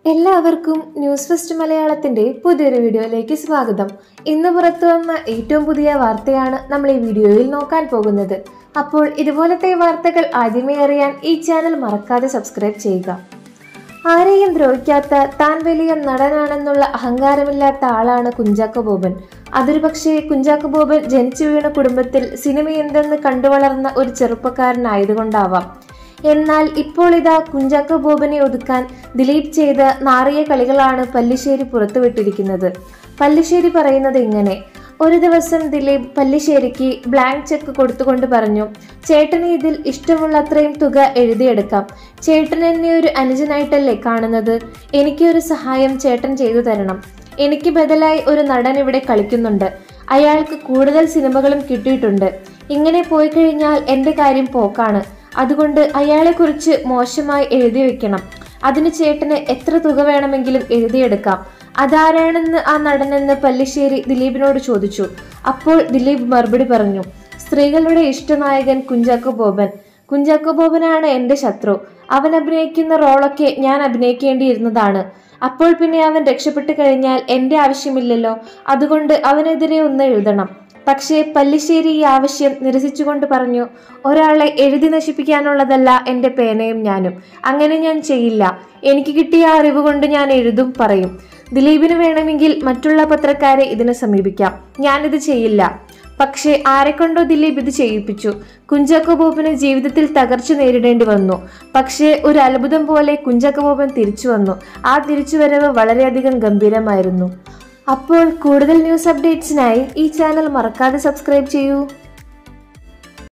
എല്ലാവർക്കും news first മലയാളത്തിന്റെ പുതിയൊരു വീഡിയോയിലേക്ക് സ്വാഗതം. ഇന്ന് പുറത്തു വന്ന ഏറ്റവും പുതിയ വാർത്തയാണ് നമ്മൾ ഈ വീഡിയോയിൽ നോക്കാൻ പോകുന്നത്. അപ്പോൾ ഇതുപോലത്തെ വാർത്തകൾ ആദ്യമേ അറിയാൻ ഈ ചാനൽ മറക്കാതെ സബ്സ്ക്രൈബ് ചെയ്യുക. ആരെയും ദ്രോഹിക്കാത്ത താൻ വലിയ നടനാണെന്നുള്ള അഹങ്കാരമില്ലാത്ത ആളാണ് കുഞ്ചാക്കോബോബൻ. അതൊരു പക്ഷേ കുഞ്ചാക്കോബോബൻ ജനിച്ചു വീണ കുടുംബത്തിൽ സിനിമ എന്തെന്ന് കണ്ടുവളർന്ന ഒരു ചെറുപ്പക്കാരനായതുകൊണ്ടാവാം. എന്നാൽ ഇപ്പോൾ ഇതാ കുഞ്ചാക്കോബോബനെ ഒതുക്കാൻ ദിലീപ് ചെയ്ത നാറിയ കളികളാണ് പല്ലിശ്ശേരി പുറത്തുവിട്ടിരിക്കുന്നത്. പല്ലിശ്ശേരി പറയുന്നത് ഇങ്ങനെ: ഒരു ദിവസം ദിലീപ് പല്ലിശ്ശേരിക്ക് ബ്ലാങ്ക് ചെക്ക് കൊടുത്തുകൊണ്ട് പറഞ്ഞു, ചേട്ടന് ഇതിൽ ഇഷ്ടമുള്ളത്രയും തുക എഴുതിയെടുക്കാം. ചേട്ടൻ എന്നെ ഒരു അനുജനായിട്ടല്ലേ കാണുന്നത്? എനിക്കൊരു സഹായം ചേട്ടൻ ചെയ്തു തരണം. എനിക്ക് ബദലായി ഒരു നടൻ ഇവിടെ കളിക്കുന്നുണ്ട്. അയാൾക്ക് കൂടുതൽ സിനിമകളും കിട്ടിയിട്ടുണ്ട്. ഇങ്ങനെ പോയി കഴിഞ്ഞാൽ എൻ്റെ കാര്യം പോക്കാണ്. അതുകൊണ്ട് അയാളെക്കുറിച്ച് മോശമായി എഴുതി വെക്കണം. അതിന് ചേട്ടന് എത്ര തുക വേണമെങ്കിലും എഴുതിയെടുക്കാം. അതാരാണെന്ന് ആ നടനെന്ന് പല്ലിശ്ശേരി ദിലീപിനോട് ചോദിച്ചു. അപ്പോൾ ദിലീപ് മറുപടി പറഞ്ഞു, സ്ത്രീകളുടെ ഇഷ്ടനായകൻ കുഞ്ചാക്കോബോബൻ. കുഞ്ചാക്കോബോബനാണ് എൻ്റെ ശത്രു. അവൻ അഭിനയിക്കുന്ന റോളൊക്കെ ഞാൻ അഭിനയിക്കേണ്ടിയിരുന്നതാണ്. അപ്പോൾ പിന്നെ അവൻ രക്ഷപ്പെട്ടു കഴിഞ്ഞാൽ എൻ്റെ ആവശ്യമില്ലല്ലോ. അതുകൊണ്ട് അവനെതിരെ ഒന്ന് എഴുതണം. പക്ഷേ പല്ലിശ്ശേരി ഈ ആവശ്യം നിരസിച്ചുകൊണ്ട് പറഞ്ഞു, ഒരാളെ എഴുതി നശിപ്പിക്കാനുള്ളതല്ല എൻ്റെ പേനയും ഞാനും. അങ്ങനെ ഞാൻ ചെയ്യില്ല. എനിക്ക് കിട്ടിയ അറിവ് കൊണ്ട് ഞാൻ എഴുതും പറയും. ദിലീപിന് വേണമെങ്കിൽ മറ്റുള്ള പത്രക്കാരെ ഇതിനെ സമീപിക്കാം. ഞാനിത് ചെയ്യില്ല. പക്ഷേ ആരെക്കൊണ്ടോ ദിലീപ് ഇത് ചെയ്യിപ്പിച്ചു. കുഞ്ചാക്കോബോബന് ജീവിതത്തിൽ തകർച്ച നേരിടേണ്ടി വന്നു. പക്ഷേ ഒരു അത്ഭുതം പോലെ കുഞ്ചാക്കോബോബൻ തിരിച്ചു വന്നു. ആ തിരിച്ചുവരവ് വളരെയധികം ഗംഭീരമായിരുന്നു. അപ്പോൾ കൂടുതൽ ന്യൂസ് അപ്ഡേറ്റ്സിനായി ഈ ചാനൽ മറക്കാതെ സബ്സ്ക്രൈബ് ചെയ്യൂ.